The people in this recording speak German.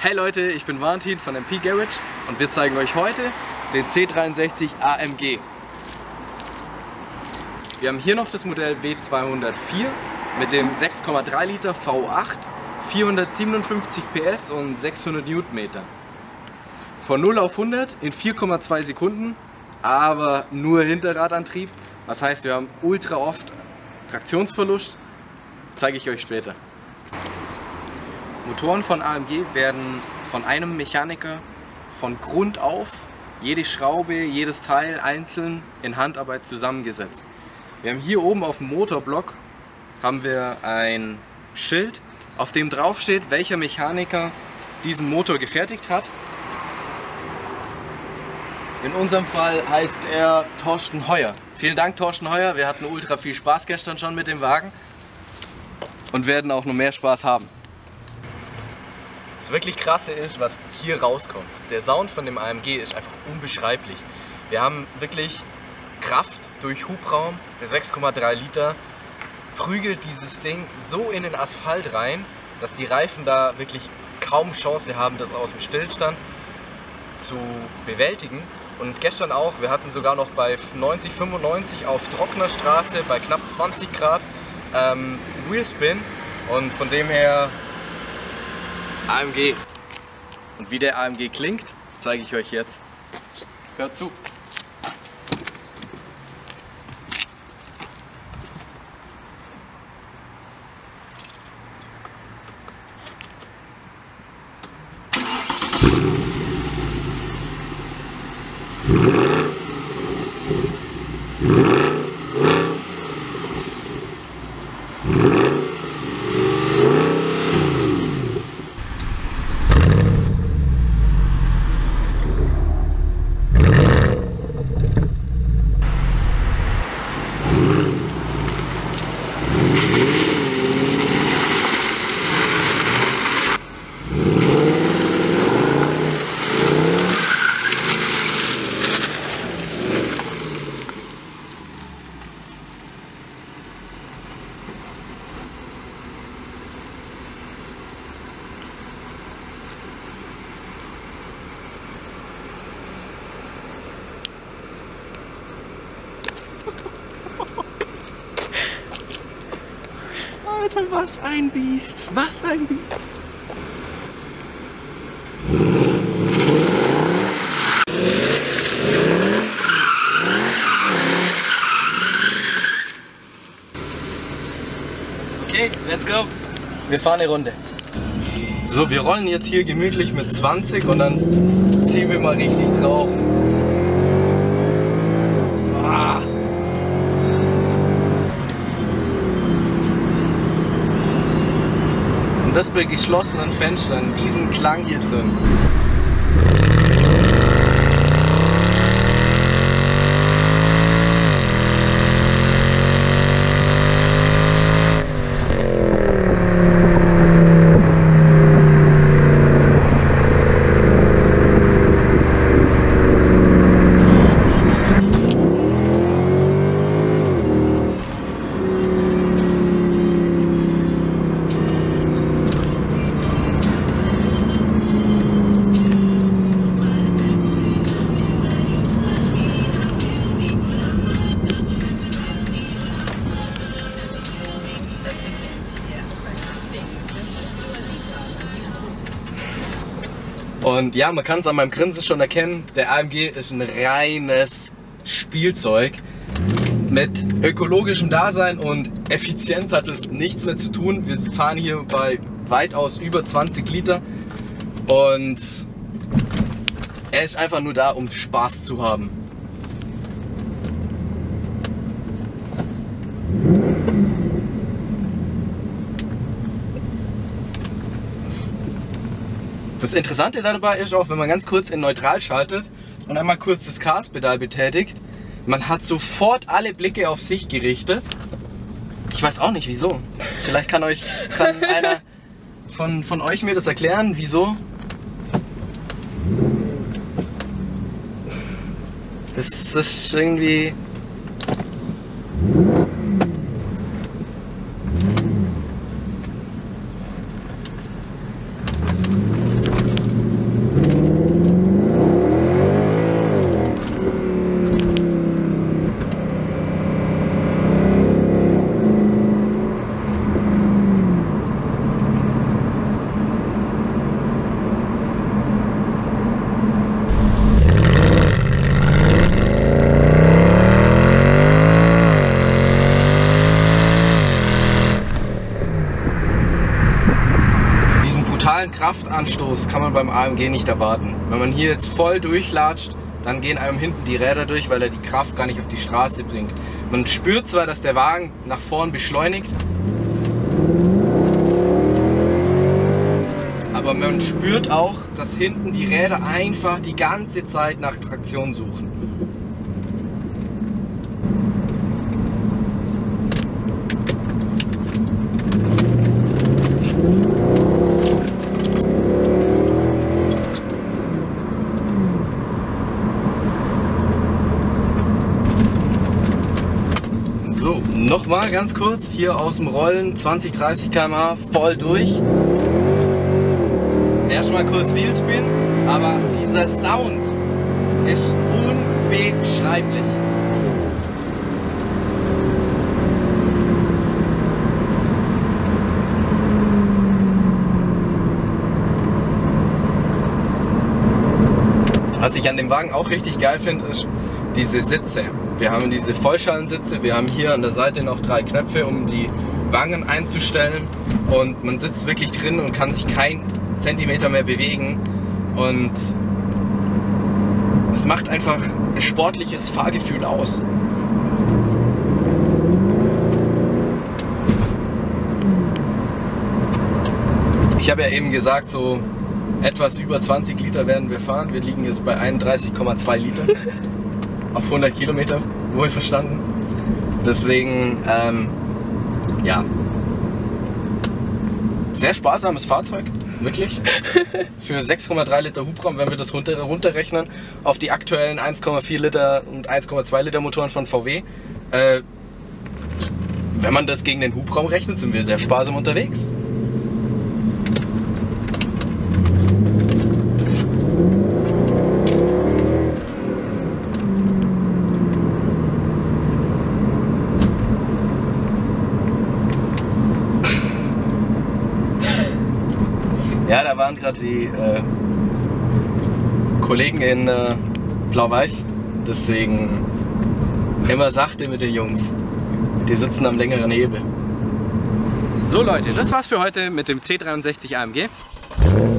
Hey Leute, ich bin Valentin von MP Garage und wir zeigen euch heute den C63 AMG. Wir haben hier noch das Modell W204 mit dem 6,3 Liter V8, 457 PS und 600 Newtonmeter. Von 0 auf 100 in 4,2 Sekunden, aber nur Hinterradantrieb. Das heißt, wir haben ultra oft Traktionsverlust, zeige ich euch später. Motoren von AMG werden von einem Mechaniker von Grund auf, jede Schraube, jedes Teil einzeln in Handarbeit zusammengesetzt. Wir haben hier oben auf dem Motorblock haben wir ein Schild, auf dem drauf steht, welcher Mechaniker diesen Motor gefertigt hat. In unserem Fall heißt er Thorsten Heuer. Vielen Dank Thorsten Heuer, wir hatten ultra viel Spaß gestern schon mit dem Wagen und werden auch noch mehr Spaß haben. Das wirklich Krasse ist, was hier rauskommt. Der Sound von dem AMG ist einfach unbeschreiblich. Wir haben wirklich Kraft durch Hubraum, der 6,3 Liter prügelt dieses Ding so in den Asphalt rein, dass die Reifen da wirklich kaum Chance haben, das aus dem Stillstand zu bewältigen. Und gestern auch, wir hatten sogar noch bei 90, 95 auf trockener Straße bei knapp 20 Grad Wheelspin und von dem her AMG. Und wie der AMG klingt, zeige ich euch jetzt. Hört zu. Alter, was ein Biest! Was ein Biest! Okay, let's go! Wir fahren eine Runde. So, wir rollen jetzt hier gemütlich mit 20 und dann ziehen wir mal richtig drauf. Ah. Und das bei geschlossenen Fenstern, diesen Klang hier drin. Und ja, man kann es an meinem Grinsen schon erkennen, der AMG ist ein reines Spielzeug. Mit ökologischem Dasein und Effizienz hat es nichts mehr zu tun. Wir fahren hier bei weitaus über 20 Liter und er ist einfach nur da, um Spaß zu haben. Das Interessante dabei ist auch, wenn man ganz kurz in Neutral schaltet und einmal kurz das Gaspedal betätigt, man hat sofort alle Blicke auf sich gerichtet. Ich weiß auch nicht wieso. Vielleicht kann einer von euch mir das erklären, wieso. Das ist irgendwie... Rückanstoß kann man beim AMG nicht erwarten. Wenn man hier jetzt voll durchlatscht, dann gehen einem hinten die Räder durch, weil er die Kraft gar nicht auf die Straße bringt. Man spürt zwar, dass der Wagen nach vorn beschleunigt, aber man spürt auch, dass hinten die Räder einfach die ganze Zeit nach Traktion suchen. So, nochmal ganz kurz hier aus dem Rollen, 20-30 km/h voll durch. Erstmal kurz Wheelspin, aber dieser Sound ist unbeschreiblich. Was ich an dem Wagen auch richtig geil finde, ist diese Sitze. Wir haben diese Vollschalensitze, wir haben hier an der Seite noch 3 Knöpfe, um die Wangen einzustellen, und man sitzt wirklich drin und kann sich kein Zentimeter mehr bewegen, und es macht einfach ein sportliches Fahrgefühl aus. Ich habe ja eben gesagt, so etwas über 20 Liter werden wir fahren. Wir liegen jetzt bei 31,2 Liter auf 100 Kilometer, wohl verstanden. Deswegen, ja, sehr sparsames Fahrzeug, wirklich. Für 6,3 Liter Hubraum, wenn wir das runterrechnen, auf die aktuellen 1,4 Liter und 1,2 Liter Motoren von VW. Wenn man das gegen den Hubraum rechnet, sind wir sehr sparsam unterwegs. Ja, da waren gerade die Kollegen in Blau-Weiß, deswegen immer sachte mit den Jungs. Die sitzen am längeren Hebel. So Leute, das war's für heute mit dem C63 AMG.